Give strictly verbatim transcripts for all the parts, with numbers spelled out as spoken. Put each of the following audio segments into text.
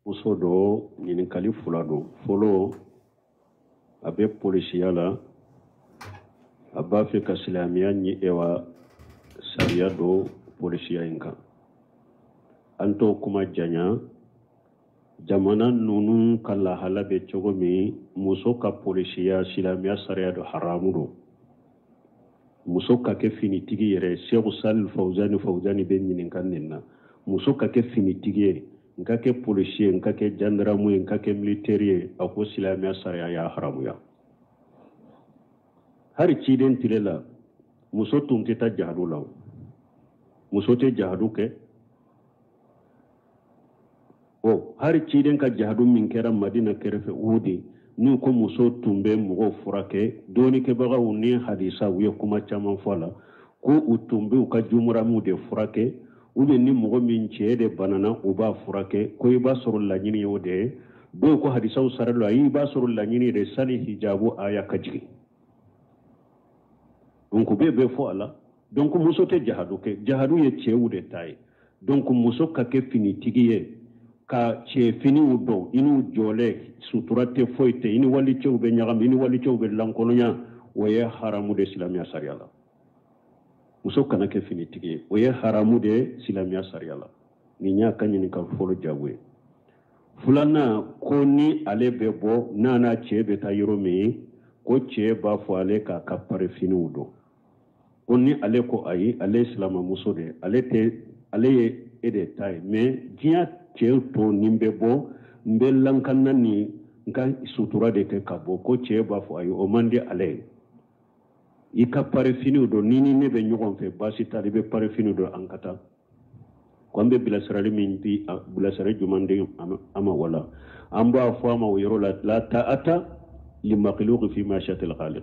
muso do ɲininkali fula do fɔlɔ a bɛ polisiya la a b'a fɛ ka silamɛya ɲi ewa sariya do polisiya in kan an t'o kuma janya jamana ninnu ka lahala bɛ cogo min muso ka polisiya silamɛya sariya do haramu do muso ka kɛ finitigi yɛrɛ Sheikh Salih Fawzani Fawzani bɛ ɲininka nin na muso ka kɛ finitigi ye nka kɛ polisiye nka kɛ jandarmu ye nka kɛ militɛri ye a ko silamɛya sariya y'a haramuya hari ciden tile la muso tun tɛ taa jahadu la muso tɛ jahadu kɛ o hari ciden ka jahadu min kɛra Madina kɛrɛfɛ Uhudi n'u ko muso tun bɛ mɔgɔw furakɛ dɔɔnikɛbagaw ni hadisa u ye kuma caman fɔ a la ko u tun bɛ u ka jumuramu de furakɛ ou bien ni mɔgɔ min cɛ de banana u b'a furakɛ ko i b'a sɔrɔ laɲini ye o de ye dɔw ko hadisaw saralo ayi i b'a sɔrɔ laɲini de sani hijabu aya ka jigin donc bɛɛ bɛ fɔ a la donc muso tɛ jahadu kɛ jahadu ye cɛw de ta ye donc muso ka kɛ finitigi ye ka cɛ finiw dɔn i n'u jɔlɛ sutura tɛ foyi tɛ i ni walicɛw bɛ ɲagami i ni walicɛw bɛ lankɔnɔya o ye haramu de silamɛya sariya la muso kana kɛ finitigi ye o ye haramu de silamɛya sariya la nin y'a ka ɲininkali fɔlɔ jaabi ye filanan ko ni ale bɛ bɔ n'a n'a cɛ bɛ taa yɔrɔ min ye ko cɛ b'a fɔ ale k'a ka pare finiw dɔn ko ni ale ko ayi ale ye silamɛmuso de ale tɛ ale ye e de ta ye mais diɲɛ cɛ tɔ nin bɛ bɔ n bɛ lankana ni n ka sutura de kɛ ka bɔ ko cɛ b'a fɔ ayi o man di ale ye i ka pare finiw dɔn ni ni ne bɛ ɲɔgɔn fɛ baasi t'a la i bɛ pare finiw dɔn an ka taa ko an bɛ bilasirali min di bilasirali juman di a ma wala an b'a fɔ a ma o yɔrɔ la la ta'ata li makhluqin fi ma'shiyatil khaliq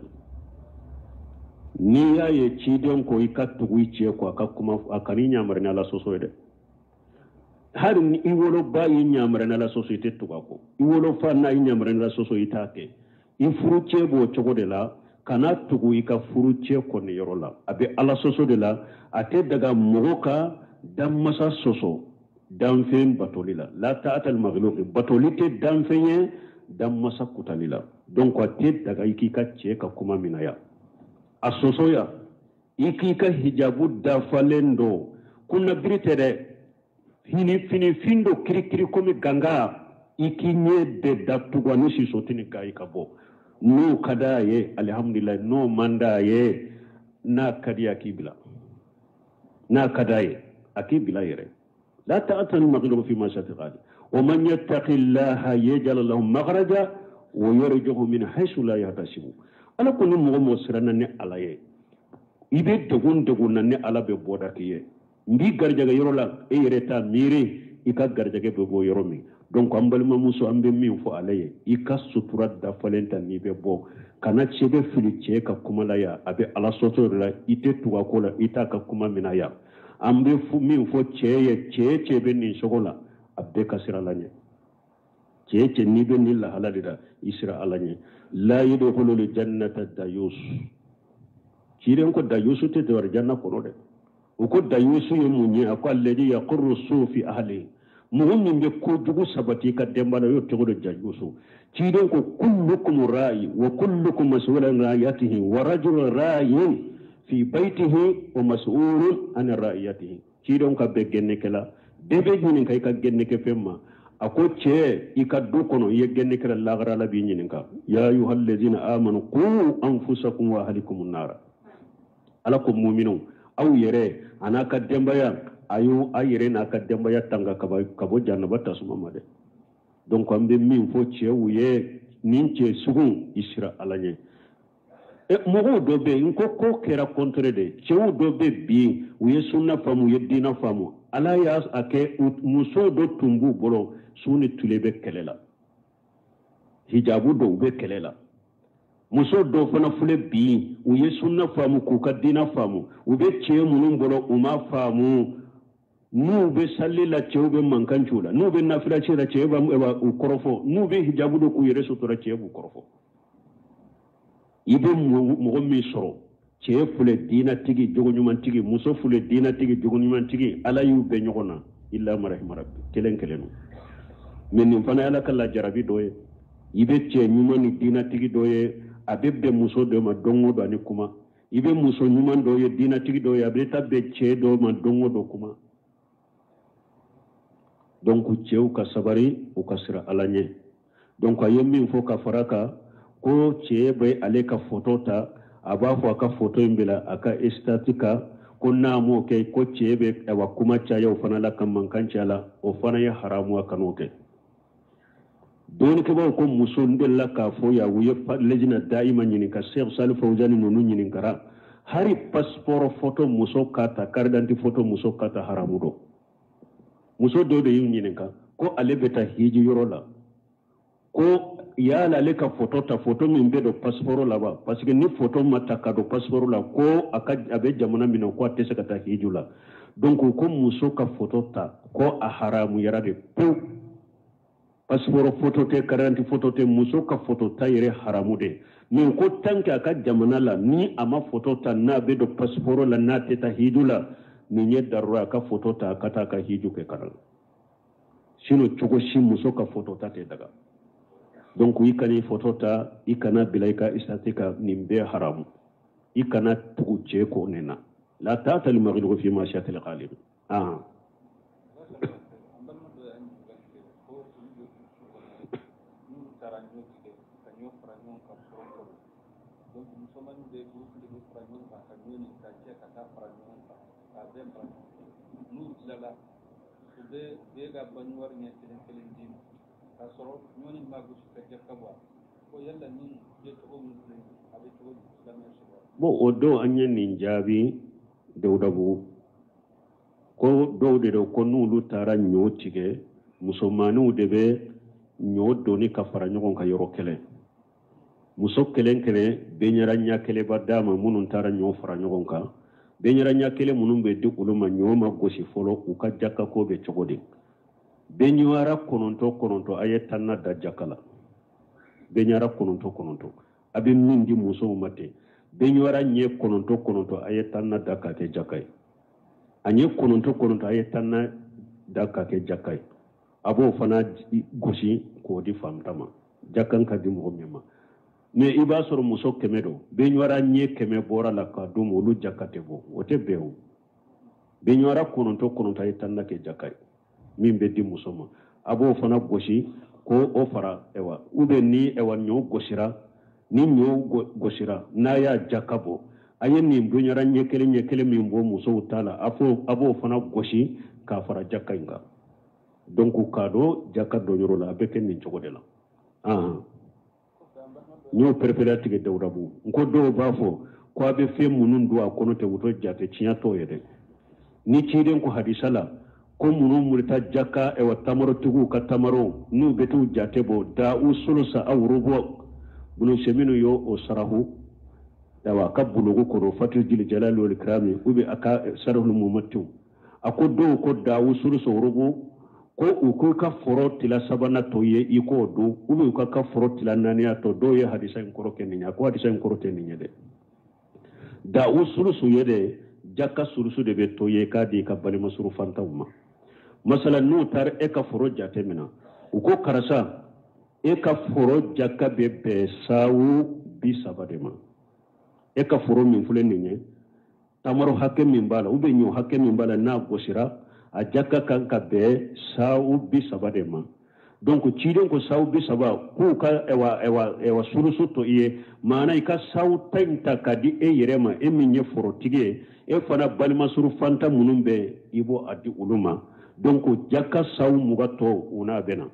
ni y'a ye ciden ko i ka tugu i cɛ ko a ka kuma a kan'i ɲamari ni ala sɔsɔ ye dɛ hari ni i woloba y'i ɲamari ni ala sɔsɔ i tɛ tugu a kɔ i wolofa n'a y'i ɲamari ni ala sɔsɔ i t'a kɛ i furu cɛ b'o cogo de la kana tugu i ka furu cɛ kɔni yɔrɔ la a bɛ ala sɔsɔ de la a tɛ daga mɔgɔ ka danmasa sɔsɔ danfɛn batoli la la ta'ata li makhluqin batoli tɛ danfɛn ye danmasa kutali la donc a tɛ daga i k'i ka cɛ ka kuma minaya a sɔsɔya i k'i ka hijabu dafalen dɔ kunna biri tɛ dɛ fini fini fin dɔ kirikiri komi ganga i k'i ɲɛ bɛɛ datugu ani sisotini ka i ka bɔ n'o ka d'a ye alhamdulillah n'o man d'a ye n'a ka di a k'i bila n'a ka d'a ye a k'i bila yɛrɛ la ta'ata li makhluqin fi ma'shiyatil khaliq wa man yattaqillaha yaj'al lahu makhraja wa yarzuqhu min haythu la yahtasib ala ko ni mɔgɔ mɔgɔ siranna ni ala ye i bɛ degun degun na ni ala bɛ bɔda k'i ye n b'i garijɛgɛ yɔrɔ la e yɛrɛ t'a miiri i ka garijɛgɛ bɛ bɔ yɔrɔ min donc an balimamuso an bɛ min fɔ ale ye i ka sutura dafalen ta n'i bɛ bɔ kana cɛ bɛ fili cɛ ka kuma la yan a bɛ ala sɔsɔ de la i tɛ tugu a ko la i t'a ka kuma minɛ yan an bɛ min fɔ cɛ ye cɛ cɛ bɛ nin cogo la a bɛɛ ka sira la ɲɛ cɛ cɛ n'i bɛ nin lahala de la i sira ala ɲɛ la yadkhulul jannata dayus ciden ko dayusu tɛ dɔwɛrɛ janna kɔnɔ dɛ u ko dayusu ye mun ye a ko alladhi yaqurru su fi ahlihi mɔgɔ min bɛ kojugu sabati ka denba la y'o tɔgɔ de dayusu ciden ko kullukum ra'i wa kullukum mas'ulun an ra'iyatihi wa rajulun ra'in fi baytihi wa mas'ulun an ra'iyatihi ciden ka bɛ gɛnnɛkɛla bɛɛ bɛ ɲininka i ka gɛnnɛkɛ fɛn ma a ko cɛ i ka du kɔnɔ i ye gɛnnɛkɛla lagara la b'i ɲininka ya ayyuhal ladhina amanu qu anfusakum wa ahlikum nara ala ko mu'minun aw yɛrɛ a n'a ka denbaya a y'o a yɛrɛ n'a ka denbaya tanga ka bɔ jahannaba tasuma ma dɛ donc an bɛ min fɔ cɛw ye nin cɛ sugu i sira ala ɲɛ mɔgɔw dɔ bɛ yen n ko ko kɛra contre de cɛw dɔ bɛ bi u ye sunna faamu u ye diina faamu ala y'a kɛ muso dɔ tun b'u bolo su ni tile bɛ kɛlɛ la hijabu dɔw bɛ kɛlɛ la muso dɔw fana filɛ bi u ye sunna faamu k'u ka diina faamu u bɛ cɛ minnu bolo u ma faamu n'u bɛ sali la cɛw bɛ mankan ci u la n'u bɛ nafila ci la cɛw b'u kɔrɔfɔ n'u bɛ hijabu dɔ k'u yɛrɛ sutura cɛw b'u kɔrɔfɔ i bɛ mɔgɔ min sɔrɔ cɛ filɛ diinatigi jogoɲumantigi muso filɛ diinatigi jogoɲumantigi ala y'u bɛɛ ɲɔgɔn na illa marahima rabbi kelen kelen mais nin fana ala kala jarabi doye ibe cɛ ɲuman ni dinatigi dɔ ye a bɛ bɛn muso dɔ ma don o don ani kuma i bɛ muso ɲuman dɔ ye dinatigi dɔ ye a bɛ taa bɛn cɛ dɔ ma don o don kuma donc cɛw ka sabari u ka sira ala ɲɛ donc a ye min fɔ ka fara kan ko cɛ bɛ ale ka photo ta a b'a fɔ a ka photo in bila a ka estati kan ko n'a m'o kɛ ko cɛ bɛ wa kuma caya o fana la ka mankan caya la o fana ye haramu a kan'o kɛ doni ke ko muso ndella ka fo ya wuye lejina daima nyini ka Sheikh Salih Fawzani nonu nyini kara hari passeport photo muso kata carte d'identité photo muso kata haramu do muso do de yin nyini ka ko ale beta hiji yoro la ko ya la le ka photo ta photo min be do passeport la ba parce que ni photo mata ka do passeport la ko aka abe jamana min ko atese ka ta hiji la donc ko muso ka photo ta ko a haramu yara de pou passeport photo te karanti photo te muso ka photo ta yere haramu de min ko tanke aka jamana la ni ama photo ta na be do passeport la na te ta hiju la ni nye darura ka photo ta kata ka hiju ke karal sino chogo shi muso ka photo ta te daga donc ikani photo ta ikana bilaika istatika nimbe haramu ikana tugu je ko nena la ta'ta li maghlubi fi ma sha'at al-ghalib ah bo odo anya ninjabi dawdabu ko dowde do ko nulu tara nyotige musomanu debe nyodo ni kafara nyogon ka yoro kele muso kelen kele benyara nya kele badama munun tara nyo fara nyogon ka benyara nya kele munun be dukuluma nyoma gosi folo uka jakka ko be chogode benyara kononto kononto ayetanna da jakala benyara kononto kononto abi mindi muso mate benyara nye kononto kononto ayetanna da ka ke jakai anye kononto kononto ayetanna da ka ke jakai abo fana gosi ko di famtama jakan ka di mo mema me iba soro muso kemedo benyara nye keme bora la ka do mo lu jakate bo wote bewu benyara kononto kononto ayetanna ke jakai min be di muso ma abo fana gosi ko o fara ewa ube ni ewa nyo gosira ni nyo gosira na ya jakabo ayen ni dunyara nyekele nyekele min bo muso utala afo abo fana gosi ka fara jakainga donc kado jakado nyoro la beke ni chogodela ah nyo prepare tige dawdabu nko do bafo ko abe fe munun do akono te wuto jate chinya to yede ni chiden ko hadisala ko munu murta jaka e wa tamaro tugu ka tamaro nu betu jatebo da usulusa aw rubu bunu seminu yo o sarahu dawa ka bulugo ko fatu jil jalal wal ikram ubi aka sarahul mumatu ako do ko da usulusa rubu ko uko ka foro tila sabana to ye iko do ubi uka ka foro tila nani to do ye hadisa en koro keninya ko hadisa en koro teninya de da usulusu yede jaka surusu de be to ye ka di ka bali masuru fantawma masala nu tar e ka foro jate mina uko karasa e ka foro jaka be be sawu bi sabadema e ka foro min fule ninye tamaro hakke min bala ube nyo hakke min bala na gosira a jaka kan ka be sawu bi sabadema donc chidon ko sawu bi saba ku ka ewa ewa ewa surusu to iye mana ika sawu tenta kadi e yerema e minye foro tige e fana balma suru fanta munumbe ibo adi uluma donc jaka sawu mugato una bena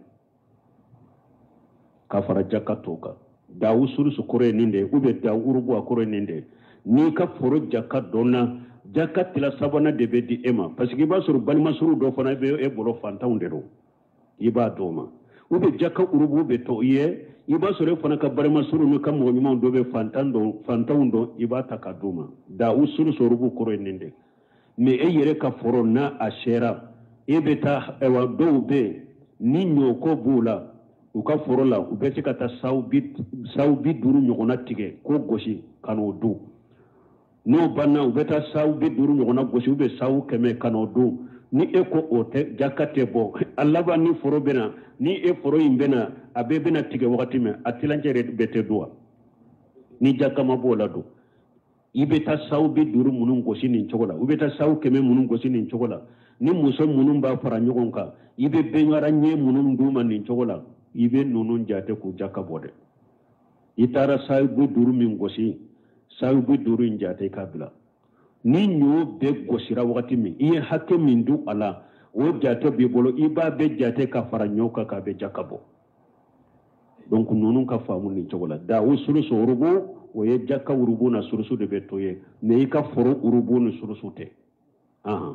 kafara jaka toka da usuru su kore ninde ube da urubu akore ninde ni ka foro jaka dona jaka tila sabana de be di ema parce que ba suru balma suru do fana be e bolo fanta undero iba doma ube jaka urubu be to iye iba suru fana ka balma suru no kam mo nyuma do be fantando fantaundo iba takaduma da usuru su urubu kore ninde me e yere ka foro na ashera ebeta ewa do be ni nyoko bula uka forola ubeti kata saubi saubi duru nyogona tige ko goshi kano do no banna ubeta saubi duru nyogona goshi ube sau keme kano do ni e ko ote jakate bo Allah ba ni foro bena ni e foro imbena abe bena tige wakati me atilanjere bete dua ni jakama bo la do ibeta saw be duru munun gosi nin chogola ubeta saw keme munun gosi nin chogola ni muso munun ba fara nyogon ka ibe benyara nye munun duma nin chogola ibe nunun jate ku jakabode itara saw be duru min gosi saw be duru njate kabila ni nyo be gosira wakati mi iye hakke min du ala o jate be bolo iba be jate ka fara nyoka ka be jakabo donc nunun ka famu nin chogola da wo suru so rubu o ye jakka urubu na surusu de beto ye ne ka foro urubu na surusu te aha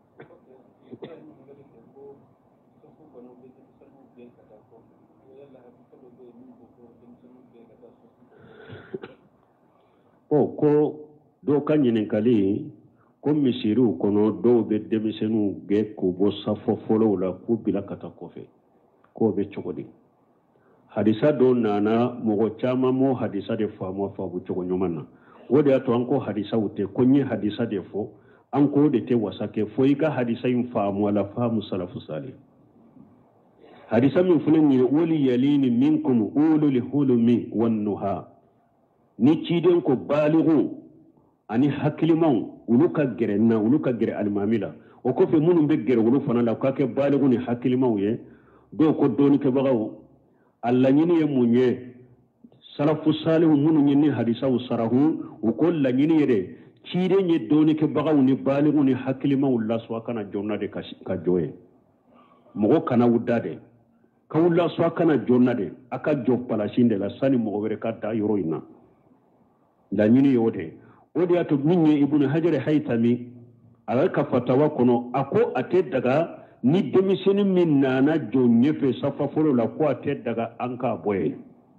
o ko do kanyinen kali ko misiru kono do be demisenu ge ko bo safo folo la ko bila kata kofe ko be chogodi hadisa do nana mogo chama mo hadisa de famo fa bu chogo nyomana wode ato anko hadisa ute konye hadisa de fo anko de te wasake fo ika hadisa yin famo wala famu salafu salih hadisa min fulen ni wali yalini minkum ulul hulumi wan nuha ni ciden ko balighu ani hakliman uluka gerenna uluka gere almamila o ko fe munum be gere wulu fana la ka ke balighu ni hakliman ye do ko doni ke bagaw Allah nyini ye munye salafu salihu munu nyini hadisa usarahu uko la nyini yede chire nye doni ke bagaw ni balighu ni hakilima ulla swa kana jonna de ka joye mogo kana wudade ka ulla swa kana jonna de aka jo palashinde la sani mogo were ka da yoro ina la nyini yote odi ato minye ibnu hajar haytami ala ka fatawa kono ako ate daga ni demiseni min nana jonye fe safa folo la ko ate daga anka boye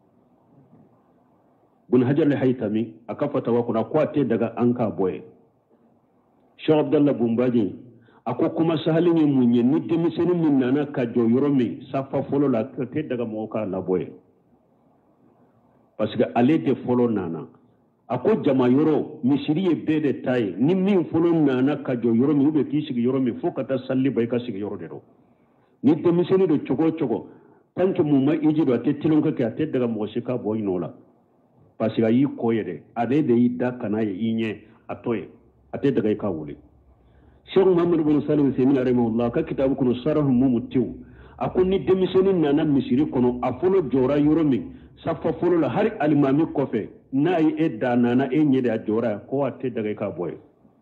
bun hajar le haytami aka fatawa kuna ko ate daga anka boye Sheikh Abdallah Bumbaji ako kuma sahali ni munye ni demiseni min nana ka jo yoromi safa folo la ate daga mo ka la boye parce que ale de folo nana ako jama yoro misiri ye bede tay ni min folo nana ka jo yoro mi ube kisigi yoro mi fo kata salli bay ka sigi yoro de do ni demiseni do chogo chogo tanke mu ma iji do ate tilonka ke ate daga mo shika boy nola parce que yi koyede ade de ida kana ye inye atoye ate daga ka wuli Sheikh Muhammad bin Salim Semin rahimahullah ka kitabu kuno sarahu mumutiu ako ni demiseni nana misiri kono afolo jora yoro mi safa folo la hari alimami kofe na yi e danana e nyede a jora ko ate daga ka boy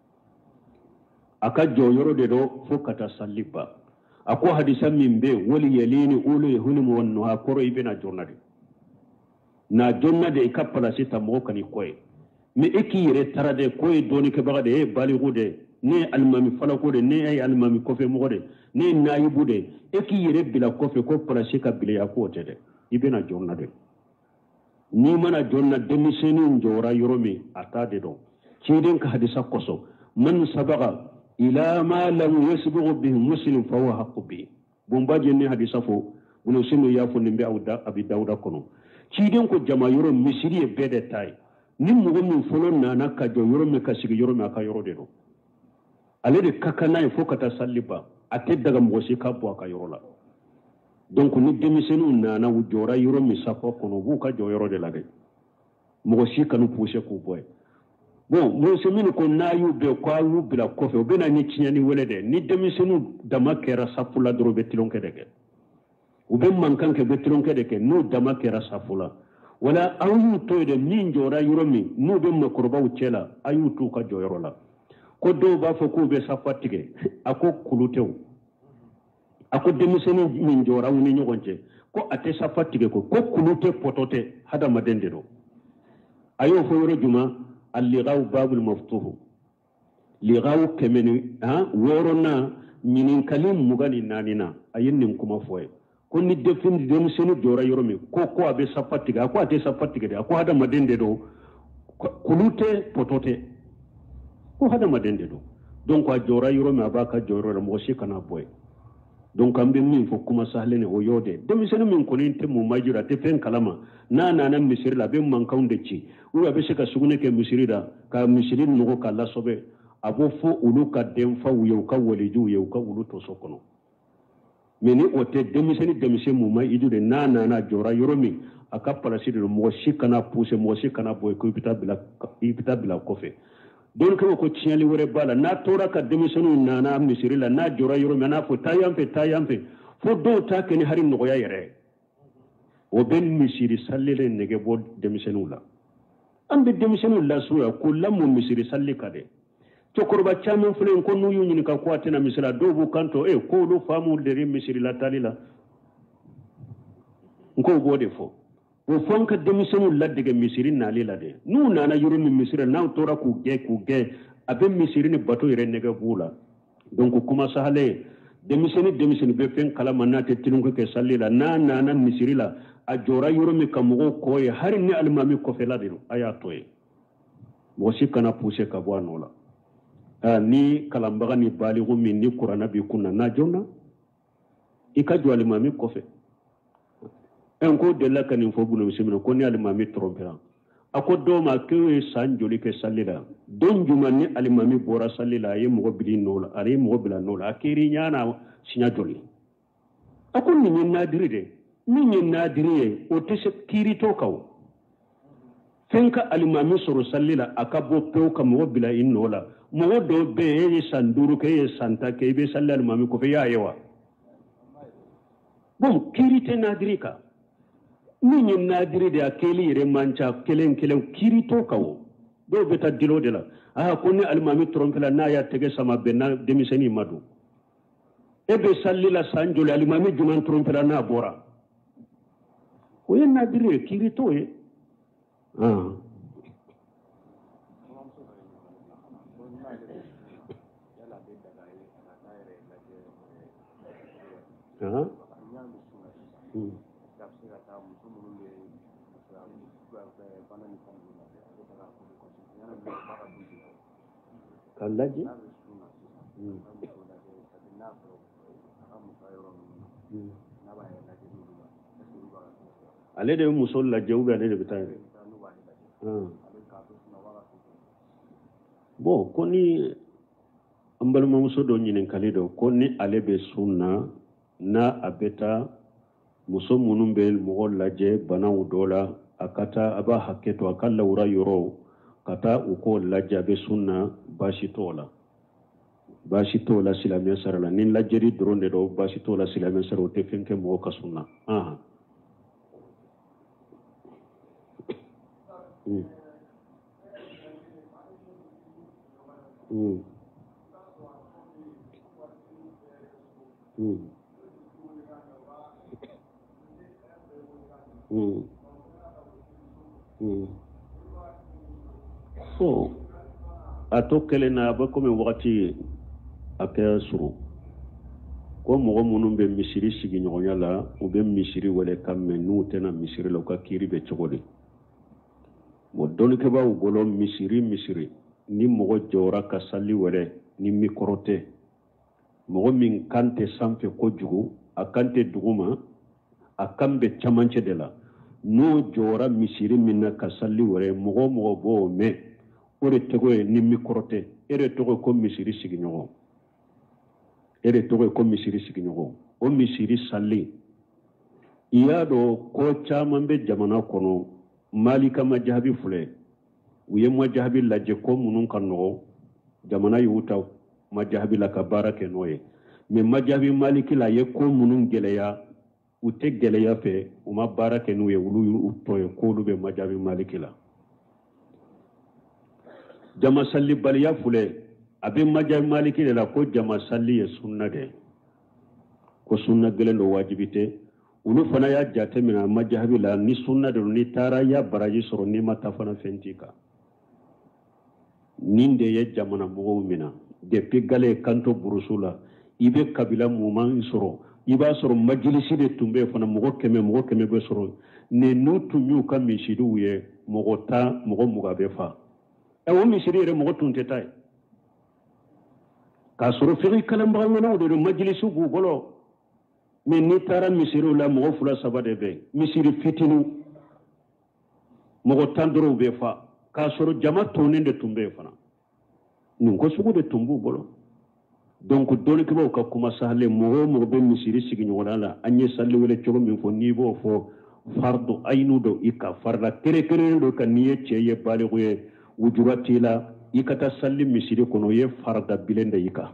aka joyoro de do fo kata saliba ako hadisa min be wali yalini ulu yahunimu wannu ha koro ibena jonnade na jonnade ka palasi ta mo kani koy mi eki yere tarade koy doni ke bagade e baligude ne almami falako de ne ay almami kofe mo de ne nayibude eki yere bila kofe ko palasi ka bila ya ko tede ibena jonnade ni mana jonna demiseni njora yoromi atade do ciden ka hadisa koso man sabaga ila ma lam yasbughu bihi muslim fa huwa haqqu bi bombaje ni hadisa fo buno sinu ya fo nimbe awda abi dawda kono ciden ko jama yoro misiri e bede tay ni mugo min folo nana ka jo yoromi ka sigi yoromi aka yoro de do ale de kakana e fo kata salliba ate daga mo si ka bo aka yoro la donc ni demisenu nana wu jora yoro mi safo kono bu ka jo yoro de la de mo si kanu pousse ko boy bon mo se min ko nayu be ko ayu bila ko fe be na ni tinyani wele de ni demisenu dama kera safula dro be tilonke de ke u be mankan ke be tilonke de ke no dama kera safula wala ayu to de ni jora yoro mi no be makroba u chela ayu to ka jo yoro la ko do ba fo ko be safatige ako kulutew ako demiseni min jora woni nyogonje ko ate safatige ko ko kulute potote hada madende do ayo fo yoro juma al-lighaw babul maftuh lighaw kemeni ha worona nyinin kalim mugani nanina ayin kuma foye ko ni defin demiseni jora yoro mi ko ko abe safatige ko ate safatige de ko hada madende do kulute potote ko hada madende do donc a jora yoro mi abaka joro mo shi kana boy donc ambe min fo kuma sahlene o yode demiseni min ko ni te mo majura te fen kalama na na na misiri la be man kaunde ci u abe se ka sugune ke misiri da ka misiri no ka la sobe abo fo ulu ka denfa u ye u ka waliju ye u ka ulu to so kɔnɔ mais ni o tɛ denmisɛnni denmisɛn mun ma i de n'a nana jɔra yɔrɔ min a ka palasi de mɔgɔ si kana pousse mɔgɔ si kana bɔ ko i bɛ taa bila i bɛ taa bila kɔfɛ donc kama ko tiɲɛli wɛrɛ b'a la n'a tora ka denmisɛnninw nana misiri la n'a jɔra yɔrɔ min n'a fɔ taa yan fɛ taa yan fɛ fo dɔw t'a kɛ ni hari nɔgɔya yɛrɛ o bɛ misiri salilen nɛgɛ bɔ denmisɛnninw la an bɛ denmisɛnninw lasurunya k'u lamɔ misiri sali ka dɛ cɛkɔrɔba caman filɛ ko n'u y'u ɲininka ko a tɛna misiri la dɔw b'u kan to e ko olu faamuw de misiri la tali la n ko b'o de fɔ o fɔ an ka denmisɛnninw ladege misiri nali la dɛ n'u nana yɔrɔ min misiri la n'aw tora k'u gɛn k'u gɛn a bɛ misiri ni bato yɛrɛ nɛgɛ b'u la donc kuma sahale denmisɛnnin denmisɛnnin bɛ fɛn kalama n'a tɛ tinunkɛ kɛ sali la n'a nana misiri la a jɔra yɔrɔ min ka mɔgɔw kɔ ye hali ni alimami kɔfɛla de don a y'a to ye mɔgɔ si kana pousse ka bɔ a nɔ la aa ni kalanbaga ni baligu min ni kuranna b'i kunna n'a jɔnna i ka jɔ alimami kɔfɛ n ko delila ka nin fɔ bunamisi minɛ ko ni alimami tɔrɔmpera a ko dɔw ma k'o ye san joli kɛ sali la don juma ni alimami bɔra sali la a ye mɔgɔ bili nɔ la a ye mɔgɔ bila nɔ la a kɛri ɲana siɲɛ joli a ko nin ye naadiri de min ye naadiri ye o tɛ se kiiritɔ kan o fɛn ka alimami sɔrɔ sali la a ka bɔ pewu ka mɔgɔ bila i nɔ la mɔgɔ dɔw bɛ yen e ye san duuru kɛ e ye san tan kɛ i bɛ sali alimami kɔfɛ i y'a ye wa bon kiiri tɛ naadiri kan min ye naadiri de a kɛli yɛrɛ man ca kelen kelen kiiritɔ kan o dɔw bɛ taa dilo de la aa ko ni alimami tɔrɔmpela n'a y'a tɛgɛ sama bɛn na denmisɛnnin ma don e bɛ sali la san joli alimami jumɛn tɔrɔmpela n'a bɔra o ye naadiri ye kiiri t'o ye han han ka lajɛ ale de ye muso lajɛ ou bien ale de bɛ taa yɛrɛ bon ko ni an balimamuso dɔ ɲininkali dɔ ko ni ale bɛ sunna n'a a bɛ taa muso minnu bɛ mɔgɔ lajɛ banaw dɔ la a ka taa a b'a hakɛ to a ka lawura yɔrɔ ka taa u k'o lajɛ a bɛ sunna baasi t'o la baasi t'o la silamɛ sara la ni lajɛli dɔrɔn de don baasi t'o la silamɛ sara o tɛ fɛn kɛ mɔgɔ ka sunna ah mm mm mm mm mm so a to kelen na a bɛ komi wagati a kɛ surun ko mɔgɔ minnu bɛ misiri sigi ɲɔgɔnya la u bɛ misiri wele ka mɛn n'u tɛna misiri la u ka kiiri bɛ cogo di bon dɔnnikɛbaaw bolo misiri misiri ni mɔgɔ jɔra ka sali wɛrɛ ni mikɔrɔ tɛ mɔgɔ min kan tɛ sanfɛ kojugu a kan tɛ duguma a kan bɛ camancɛ de la n'o jɔra misiri min na ka sali wɛrɛ mɔgɔ o mɔgɔ b'o mɛn o de tɔgɔ ye ni mikɔrɔ tɛ e de tɔgɔ ye ko misiri sigiɲɔgɔn e de tɔgɔ ye ko misiri sigiɲɔgɔn o misiri sali i y'a dɔn ko caman bɛ jamana kɔnɔ malika majahabi filɛ u ye majahabi lajɛ ko minnu ka nɔgɔ jamana y'u ta majahabi la ka baara kɛ n'o ye mais majahabi maliki la a ye ko minnu gɛlɛya u tɛ gɛlɛya fɛ u ma baara kɛ n'u ye olu y'u tɔ ye k'olu bɛ majahabi maliki la jama sali baliya filɛ a bɛ majahabi maliki de la ko jama sali ye sunna de ko sunna gɛlɛn don wajibi tɛ olu fana y'a jate minɛ majahabi la ni sunna de don ni taara ya baraji sɔrɔ n'i ma taa fana fɛn t'i kan nin de ye jamana mɔgɔw minɛ depuis gale kanto burusu la i bɛ kabila muman sɔrɔ i b'a sɔrɔ majilisi de tun bɛ fana mɔgɔ kɛmɛ mɔgɔ kɛmɛ bɛ sɔrɔ ni n'u tun y'u ka misiriw ye mɔgɔ tan mɔgɔ mugan bɛ fa ɛ o misiri yɛrɛ mɔgɔ tun tɛ taa ye k'a sɔrɔ fiqhi kalanbaga ŋanaw de don majilisi b'u bolo mais n'i taara misiriw la mɔgɔ fila saba de bɛ misiri fitiniw mɔgɔ tan dɔrɔn bɛ fa k'a sɔrɔ jama tonnen de tun bɛ yen fana nun ko sugu de tumbu bolo donc doni ke ba ka kuma sahale mo mo be misiri sigi nyona la anye salli wala chogo min fo nibo fo fardu aynu do ika farda kere kere do kan niye cheye balighu ye wujurati la ikata salli misiri kono ye farda bilende ika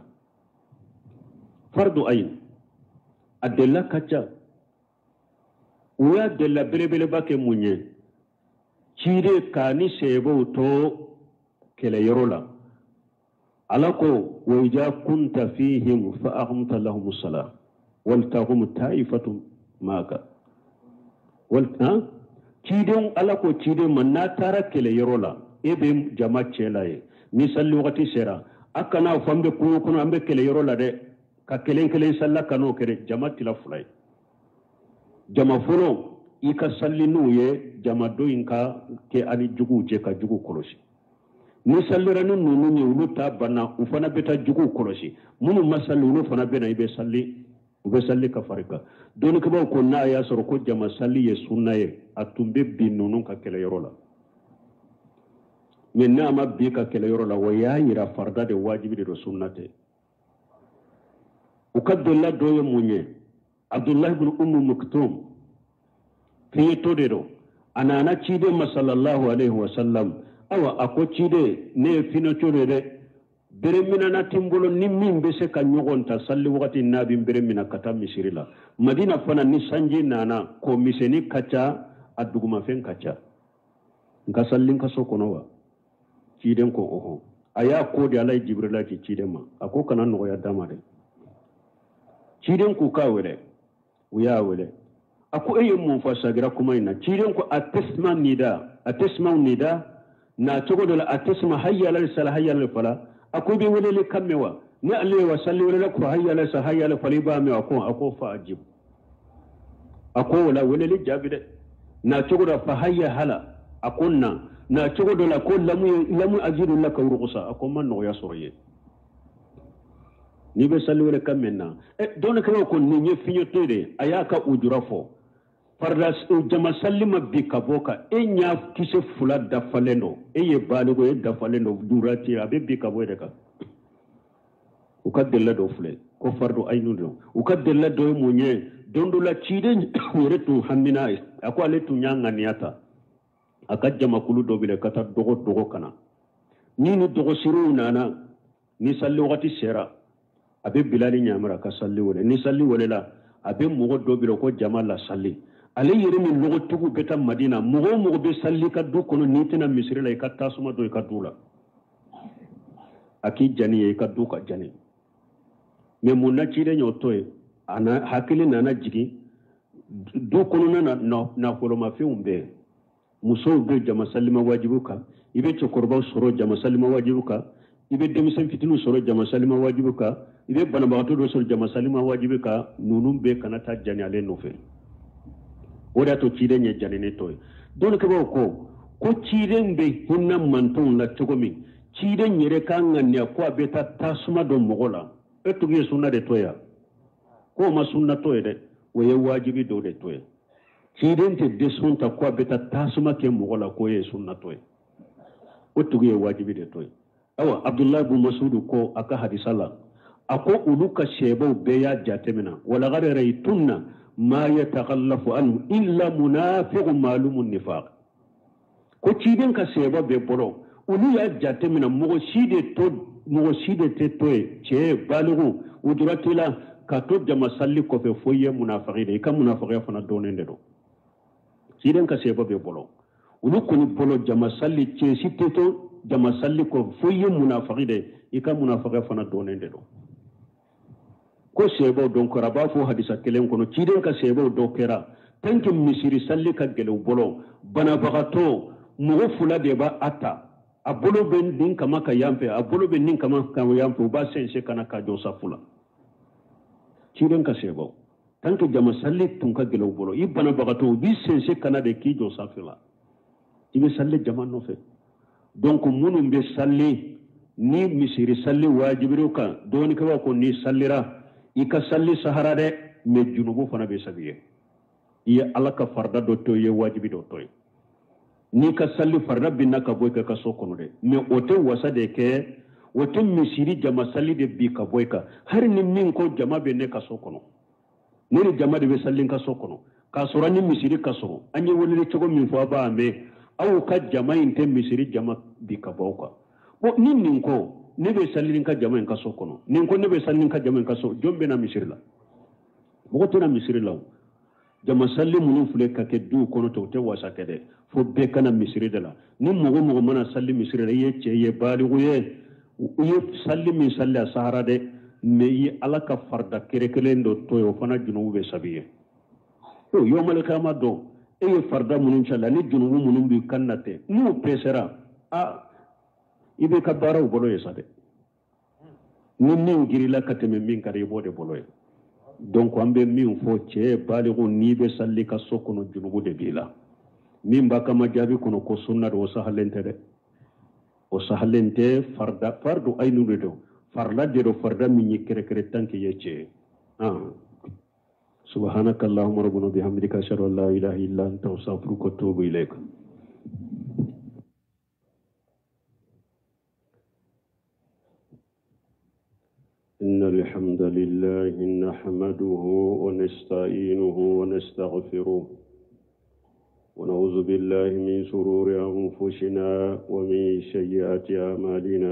fardu ayn adella kacha uya della belebele bake munye chire kani sebo to kele yorola alako wa idha kunta fihim fa aqimta lahum as-salah wal taqum ta'ifatun maka wal ha chidon alako chide manna tara kele yorola ebe jama chelaye ni salli wakati sera akana fambe kuno kuno ambe kele yorola de ka kelen kelen salla kano kere jama tila fulay jama fulo ika salli nuye jama do inka ke ani jugu je ka jugu kolosi ni sallira nu nunu ni ulu ta bana ufana beta jugu kolosi munu masalli ulu fana bena ibe salli ube salli ka farika doni ka ba ko na ya soro ko jama salli ye sunna ye atumbe binunu ka kele yorola men na ma bi ka kele yorola wa ya yira farda de wajibi de sunnate ukadalla doye munye abdullah ibn umm maktum fiye todero anana chide masallallahu alaihi wasallam awa ako chide ne fino chorere bere mina na timbolo ni min be se ka nyogonta salli wakati nabi bere mina kata misirila madina fana ni sanji nana ko miseni kacha aduguma fen kacha nka sallin ka sokono wa chiden ko oho aya ko de alai jibrila ci chiden ma ako kana no ya dama de chiden ku ka wele uya wele ako eye mun fa sagira kuma ina chiden ko atasma nida atasma nida na togo de la atasma hayya lal sala hayya lal fala ako be wele le kamewa ni alle wa salli wele ko hayya lal sa hayya lal fali ba me ako ako fa ajib ako wala wele le jabide na togo da fa hayya hala akunna na togo de la ko lamu lamu ajidu laka ruqsa ako man no ya soroye ni be salli wele kamenna e don ka ko ni nye finyo tede ayaka ujurafo fardas jama sallima bi kaboka e nya kise fula dafalendo e ye baligo e dafalendo durati abe bi kabo de ka ukadella do fule ko fardu aynu do ukadella do munye dondo la chide retu hamina ako ale tu nyanga niata akajja makulu do bile kata dogo dogo kana ni ni dogo siru nana ni salli wakati sera abe bilali nyamara ka salli wala ni salli wala la abe mugo do bile ko jamala salli ale yere min logo tugu beta madina mugo mugo be salli ka du kono nitina misri la ka tasuma do ka dula aki jani e ka du ka jani me munna chide nyotoy ana hakili nana jigi du kono na na na ko ma fi umbe muso be jama sallima wajibuka ibe chokorba soro jama sallima wajibuka ibe demisen fitinu soro jama sallima wajibuka ibe bana bagato do soro jama sallima wajibuka nunum be kanata jani ale nofe oda to chide nye jani ne toy don ke ko ko chide be hunna manton na chogomi chide nyere kanga nya ko abeta tasuma do mogola etu ge sunna de toya ko ma sunna toy de waye wajibi do de toy chide te desunta ko abeta tasuma ke mogola ko ye sunna toy otu ge wajibi de toy awa abdullah ibn mas'ud ko aka hadisala ako uluka shebo be ya jatemina wala gare raytunna ma yataghallafu anhu illa munafiqun malumun nifaq ko ciden ka seba be bolo ulu ya jatemina mo shide to mo shide te toy che balugu uduratila ka to jama salli ko fe foye munafiqide ka munafiqe fana donende do ciden ka seba be bolo ulu ko ni bolo jama salli che site to jama salli ko foye munafiqide ika munafiqe fana donende do ko sebo don ko raba fo hadisa kelen kono ciden ka sebo do kera tanke misiri salli ka gele bolo bana bagato mo fula de ba ata abolo ben din kama ka yampe abolo ben din kama ka yampe ba sense kana ka jo safula ciden ka sebo tanke jama salli tun ka gele bolo i bana bagato bi sense kana de ki jo safula ibe salli jama no fe donc munum be salli ni misiri salli wajibiru ka doni ka ko ni sallira ika salli sahara de me junubu fana be sabiye iya alaka farda do to ye wajibi do toy ni ka salli farda binna ka boy ka so kono de me ote wasa de ke wote misiri jama salli de bi ka boy ka har ni min ko jama be ne ka so kono ne ni jama de be sallin ka so kono ka sura ni misiri ka so anye wolile chogo min fo ba me aw ka jama inte misiri jama bi ka boy ka o nin nin ko ne be sallin ka jama en ka so kono nin ko ne be sallin ka jama en ka so jombe na misiri la mo to na misiri la jama salli munun fule ka ke du kono to te wasa kede fo be kana misiri de la ni mogo mogo mana salli misiri la ye che ye bali ye ye salli min salli a sahara de me yi ala ka farda kere kelen do to yo fana junubu be sabiye o yo mal kama do e ye farda munun challa ni junubu munun bi kannate nu pesera a ibe ka baraw bolo ye sade ni min girila kateme min kare bode bolo ye donc ambe min fo che baligu ni be salli ka sokono junubu de bila min ba kama jabi kono ko sunna do sahalente de o sahalente farda fardu aynu de do farla de do farda min yikere kere tanke yeche ah subhanaka allahumma rabbuna bihamdika ashhadu an la ilaha illa anta astaghfiruka wa atubu ilaik. إن الحمد لله نحمده ونستعينه ونستغفره ونعوذ بالله من شرور أنفسنا ومن سيئات أعمالنا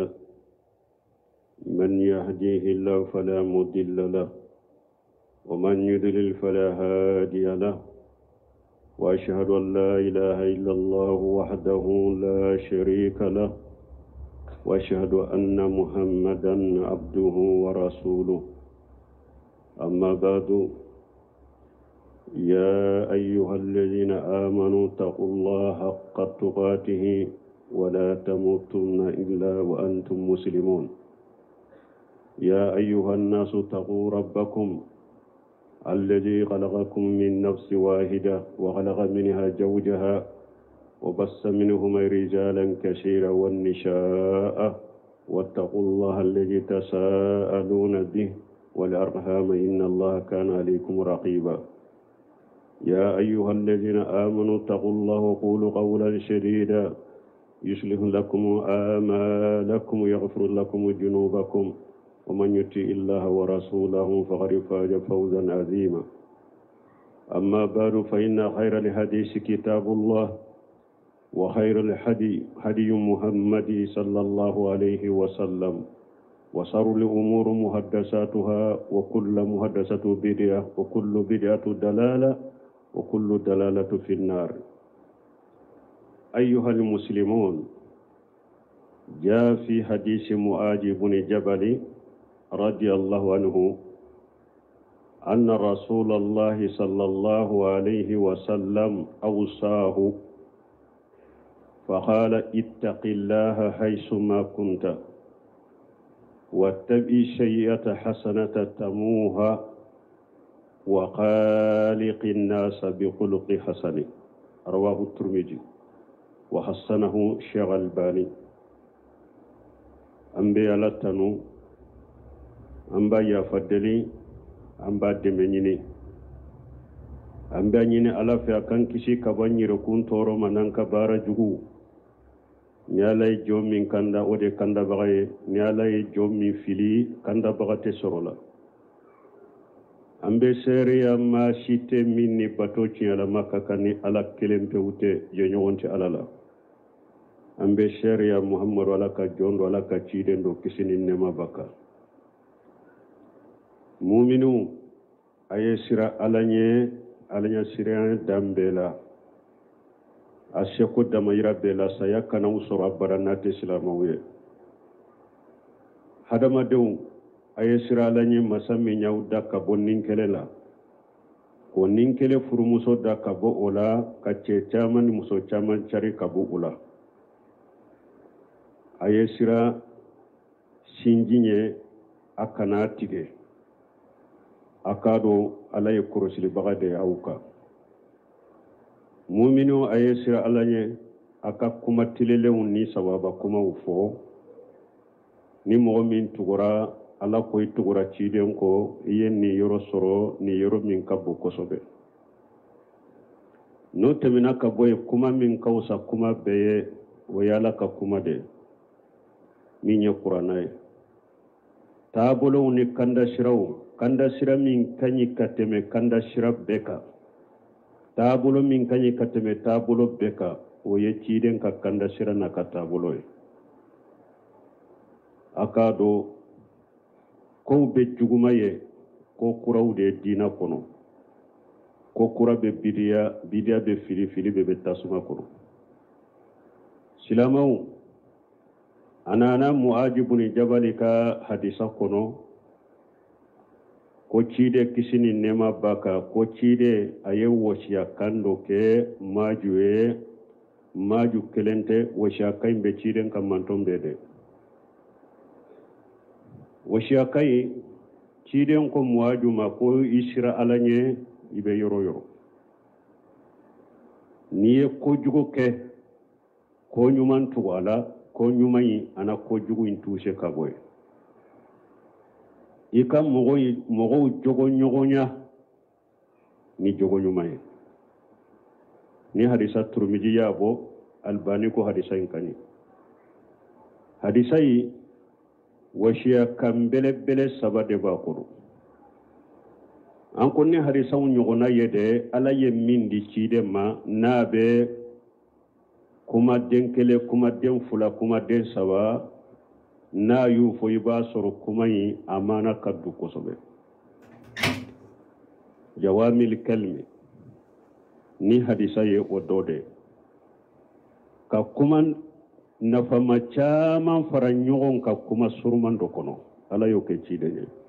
من يهديه الله فلا مضل له ومن يضلل فلا هادي له وأشهد أن لا إله إلا الله وحده لا شريك له وأشهد أن محمدا عبده ورسوله أما بعد يا أيها الذين آمنوا اتقوا الله حق تقاته ولا تموتن إلا وأنتم مسلمون يا أيها الناس اتقوا ربكم الذي خلقكم من نفس واحدة وخلق منها زوجها وبث منهما رجالا كثيرا والنساء واتقوا الله الذي تساءلون به والأرحام إن الله كان عليكم رقيبا يا أيها الذين آمنوا اتقوا الله وقولوا قولا سديدا يصلح لكم آمالكم ويغفر لكم ذنوبكم ومن يطع الله ورسوله فقد فاز فوزا عظيما أما بعد فإن خير الحديث كتاب الله وخير الهدي هدي محمد صلى الله عليه وسلم وشر الأمور محدثاتها وكل محدثة بدعة وكل بدعة دلالة وكل دلالة في النار. أيها المسلمون، جاء في حديث معاذ بن جبل رضي الله عنه أن رسول الله صلى الله عليه وسلم أوصاه فقال اتق الله حيثما كنت واتبع السيئة حسنة تموها وخالق الناس بخلق حسن رواه الترمذي وحسنه الشيخ الألباني. أنبياء لتنو أنبياء يفضلي أنبياء دمنيني أنبياء نيني على في أكان كشي كباني ركون تورو منان كبارا جهو نيالاي جوم من كندا ودي كندا بغاي نيالاي جوم من فيلي كندا بغاتي سرولا ambe seria ma site minni batoci ala makakani ala kelempe ute jenyonte alala ambe seria muhammad wala ka jondo wala ka cide ndo kisini nema baka mu'minu aye sira alanye alanya sira dambela asheko damayira bela sayaka na usoro baranate islamawiye hadama dew aye sira alanye masami nyaw daka bonnin kelela ko nin kele furumuso daka bo ola ka ce chaman muso chaman chari kabu ula aye sira sinjinye akana tige akado alaye kurosili bagade auka mu'minu aye sira alanye aka kuma tilelew ni sababa kuma ufo ni mu'min tugura ala koy tugura ciden ko yen ni yoro soro ni yoro min kabbo kosobe no temina ka boy kuma min kawsa kuma beye o yala ka kuma de min ye qur'ana ye taabolow ni kanda siraw kanda sira min kaɲi ka tɛmɛ kanda sira bɛɛ kan taabolo min kaɲi ka tɛmɛ taabolo bɛɛ kan o ye ciden ka kanda sira n'a ka taabolo ye a k'a dɔn kow bɛ juguma ye ko kuraw de ye diina kɔnɔ ko kura bɛ bidiya bidiya bɛ fili fili bɛ bɛ tasuma kɔnɔ silamɛw a nana Mu'adh ibn Jabal ka hadisa kɔnɔ ko ciden kisi ni nɛɛma b'a kan ko ciden a ye wasiyakan dɔ kɛ maaju ye maaju kelen tɛ wasiyakan in bɛ ciden ka manton bɛɛ dɛ wasiyakan in ciden ko Mu'adh ma ko i sira Ala ɲɛ i bɛ yɔrɔ yɔrɔ n'i ye kojugu kɛ ko ɲuman tugu a la ko ɲuman in ana kojugu in tuuse ka bɔ yen i ka mɔgɔw mɔgɔw jogo ɲɔgɔnya ni jogo ɲuman ye ni hadisa Turmiji y'a bɔ Albani ko hadisa in ka ɲi hadisa in wasiyakan belebele saba de b'a kɔnɔ an ko ni hadisaw ɲɔgɔnna ye dɛ Ala ye min di ciden ma n'a bɛ kumaden kelen kumaden fila kumaden saba n'a y'u fɔ i b'a sɔrɔ kuma in a maana ka du kosɛbɛ jawamil kalimi ni hadisa ye o dɔ de ka kuma nafama caman fara ɲɔgɔn ka kuma suruman dɔ kɔnɔ Ala y'o kɛ ciden ye